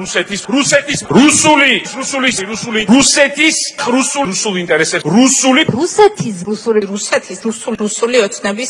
რუსეთის ინტერესებს რუსული ოცნების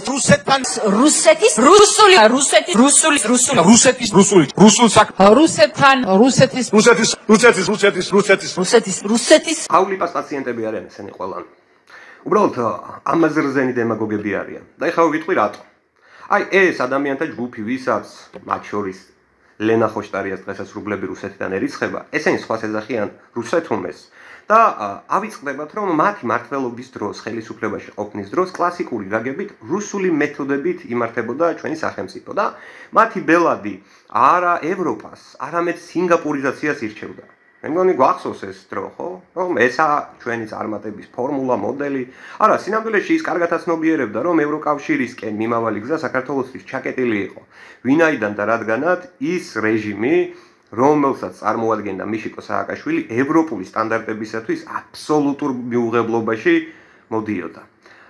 რუსეთის აულიპას პაციენტები არიან ესენი ყველანი. უბრალოდ ამაზე რძენი დემაგოგები არიან. და ეხლა ვიტყვი რატო. აი ეს ადამიანთა ჯგუფი, ვისაც მათ შორის ლენა ხოშტარიას დღესასრუგლები რუსეთიდან ერიცხება, ესენი სხვას ეძახიან რუსეთუმეს და ავიწყდებათ, რომ მათი მმართველობის დროს, ხელისუფლებაში ყოფნის დროს კლასიკური გაგებით რუსული მეთოდებით იმართებოდა ჩვენი სახელმწიფო და მათი ბელადი არა ევროპას, არამედ სინგაპურიზაციას ირჩევდა. მე მგონი გვახსოვს ეს დრო, ხო? რომ ესაა ჩვენი წარმატების ფორმულა, მოდელი. არა, სინამდვილეში ის კარგად აცნობიერებდა, რომ ევროკავშირისკენ მიმავალი გზა საქართველოსთვის ჩაკეტილი იყო. ვინაიდან და რადგანაც ის რეჟიმი, რომელსაც წარმოადგენდა მიშიკო სააკაშვილი, ევროპული სტანდარტებისათვის აბსოლუტურ მიუღებლობაში მოდიოდა.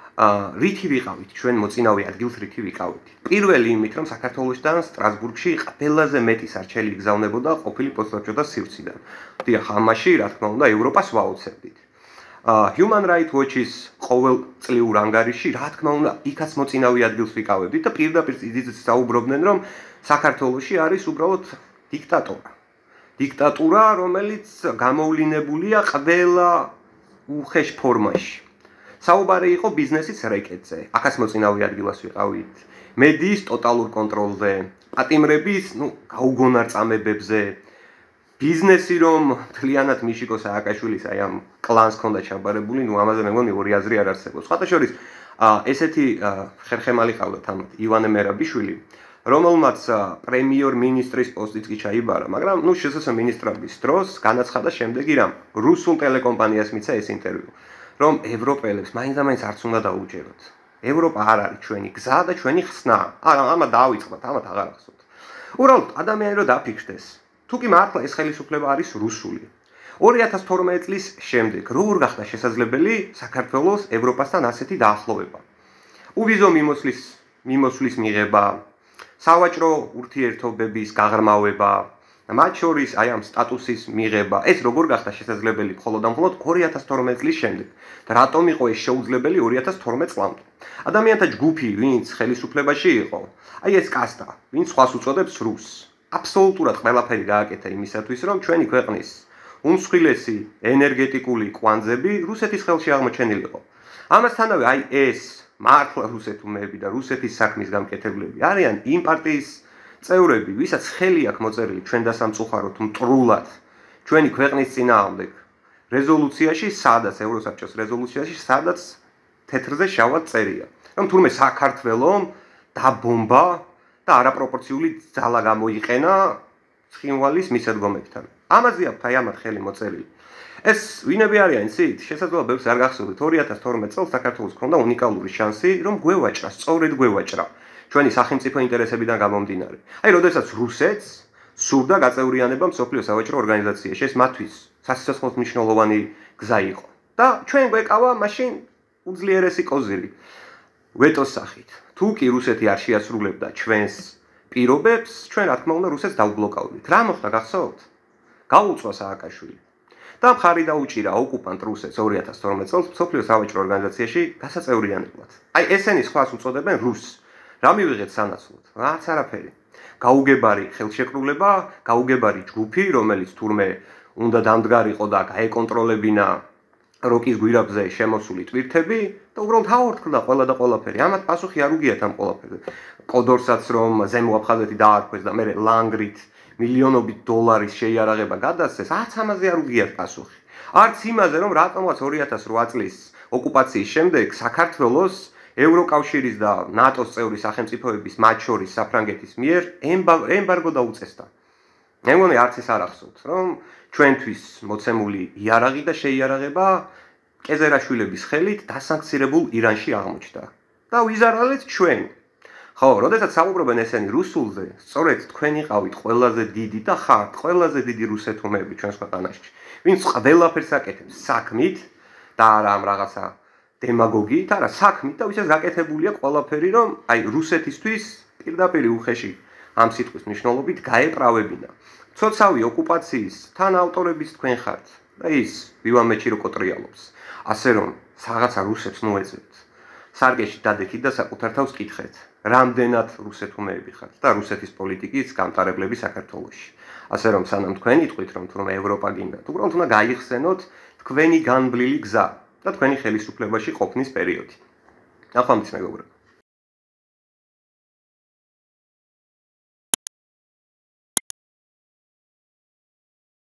რითი ვიყავით ჩვენ მოწინავე ადგილს რითი ვიყავით. პირველი იმით, რომ საქართველოსთან სტრასბურგში ყველაზე მეტი სარჩელი იგზავნებოდა ყოფილი პოსტსაბჭოთა სივრციდან. დიახ, ამაში რა თქმა უნდა ევროპას ვაოცებდით. Human Rights Watch-ის ყოველწლიურ ანგარიში რა თქმა უნდა იქაც მოწინავე ადგილს ვიყავებდით და პირდაპირ ძიძით საუბრობდნენ, რომ საქართველოში არის უბრალოდ დიქტატურა. დიქტატურა, რომელიც გამოვლინებულია ყველა უხეშ ფორმაში. საუბარი იყო ბიზნესის რეკეტზე. აქაც მოწინავე ადგილას ვიყავით. მედიის ტოტალურ კონტროლზე, პატიმრების, გაუგონარწამებებზე. ბიზნესი რომ მთლიანად მიშიკო სააკაშვილის აი ამ კლანს ჰქონდა ჩაბარებული, ამაზე მე მგონი ორი აზრი არ არსებობს. სხვათა შორის, ესეთი ხერხემალი ყავდათ ამ ივანე მერაბიშვილი, რომელმაც პრემიერ-მინისტრის პოსტიც კი ჩაიბარა, მაგრამ შესაძლოა მინისტრობის დროს განაცხადა შემდეგი რამ. რუსულ ტელეკომპანიას მიცა ეს ინტერვიუ. რომ ევროპელებს მაინც არც უნდა დაუჯეროთ. ევროპა არ არის ჩვენი გზა და ჩვენი ხსნა. ამა დაავიწყდათ, ამათ აღარ ახსოვთ. უბრალოდ ადამიანი რომ დაფიქრდეს, თუ კი მართლა ეს ხელისუფლება არის რუსული. 2012 წლის შემდეგ როგორ გახდა შესაძლებელი საქართველოს ევროპასთან ასეთი დაახლოვება? უვიზო მიმოსვლის მიღება, სავაჭრო ურთიერთობების გაღრმავება, მათ შორის აი ამ სტატუსის მიღება, ეს როგორ გახდა შესაძლებელი მხოლოდ 2012 წლის შემდეგ და რატომ იყო ეს შეუძლებელი 2012 წლამდე. ადამიანთა ჯგუფი, ვინც ხელისუფლებაში იყო, აი ეს კასტა, ვინც სხვას უწოდებს რუსს, აბსოლუტურად ყველაფერი გააკეთა იმისათვის, რომ ჩვენი ქვეყნის უმსხვილესი ენერგეტიკული კვანძები რუსეთის ხელში აღმოჩენილიყო. ამასთანავე აი ეს მართლა რუსეთუმეები და რუსეთის საქმის გამკეთებლები არიან იმ პარტიის წევრები, ვისაც ხელი აქვს მოწერილი ჩვენ დასამწუხაროდ მტრულად ჩვენი ქვეყნის წინააღმდეგ რეზოლუციაში, სადაც ევროსაბჭოს რეზოლუციაში, სადაც თეთრზე შავად წერია, რომ თურმე საქართველომ დაბომბა და არაპროპორციული ძალა გამოიყენა ცხინვალის მისადგომებთან. ამაზე აქვს აი ამათ ხელი მოწერილი. ეს ვინები არიან იცით? შესაძლოა ბევრს არ გახსოვდეთ, 2012 წელს საქართველოს ჰქონდა უნიკალური შანსი, რომ გვევაჭრა, სწორედ გვევაჭრა. ჩვენი სახელმწიფო ინტერესებიდან გამომდინარე. აი, როდესაც რუსეთს სურდა გაწევრიანება მსოფლიო სავაჭრო ორგანიზაციაში, ეს მათთვის სასიცოცხლოდ მნიშვნელოვანი გზა იყო. და ჩვენ გვეკავა მაშინ უძლიერესი კოზირი. ვეტოს სახით. თუ კი რუსეთი არ შეასრულებდა ჩვენს პირობებს, ჩვენ რა თქმა უნდა რუსეთს დავბლოკავდით. რა მოხდა გახსოვთ? გაუწვა სააკაშვილი. და მხარი დაუჭირა ოკუპანტ რუსეთს 2012 წელს მსოფლიო სავაჭრო ორგანიზაციაში გასაწევრიანებლად. აი, ესენი სხვას უწოდებენ რუსს. რა მივიღეთ სანაცვლოდ? რაც არაფერი. გაუგებარი ხელშეკრულება, გაუგებარი ჯგუფი, რომელიც თურმე უნდა დამდგარიყო და გაეკონტროლებინა როკის გვირაბზე შემოსული ტვირთები და უბრალოდ აორთქლდა ყველა და ყველაფერი. ამათ პასუხი არ უგიათ ამ ყველაფერზე. კოდორსაც რომ ზემო აფხაზეთი დაარქვეს და მერე ლანგრით მილიონობით დოლარის შეიარაღება გადასცეს, არც ამაზე არ უგიათ პასუხი. არც იმაზე, რომ რატომაც 2008 წლის ოკუპაციის შემდეგ საქართველოს ევროკავშირის და ნატოს წევრი სახელმწიფოების, მათ შორის საფრანგეთის მიერ ემბარგო დაუწესდა. მე მგონი არც ეს არ ახსოვთ, რომ ჩვენთვის მოცემული იარაღი და შეიარაღება კეზერაშვილების ხელით დასანქცირებულ ირანში აღმოჩნდა. და ვიზარალეთ ჩვენ. ხო, როდესაც საუბრობენ ესენი რუსულზე, სწორედ თქვენ იყავით ყველაზე დიდი და ხართ ყველაზე დიდი რუსეთუმეები ჩვენს ქვეყანაში. ვინც ყველაფერს აკეთებს საქმით და არა ამ რაღაცა დემაგოგიით, არა საქმით და ვისაც გაკეთებულია ყველაფერი, რომ აი რუსეთისთვის პირდაპირ უხეში ამ სიტყვის მნიშვნელობით გაეპრავებინა. ცოცავი ოკუპაციის თანაავტორების თქვენ ხართ. და ის ვივამეთში რო კოტრიალობს. ასე რომ რაღაცა რუსებს მოეძებთ. სარგეში დადექით და საკუთარ თავს კითხეთ. რამდენად რუსეთუმეები ხართ და რუსეთის პოლიტიკის გამტარებლები საქართველოში. ასე რომ სანამ თქვენ იტყვით რომ თურმე ევროპა გინდათ, უბრალოდ უნდა გაიხსენოთ თქვენი განბლილი გზა და თქვენი ხელისუფლებაში ყოფნის პერიოდი. ნახვამდის მეგობრებო.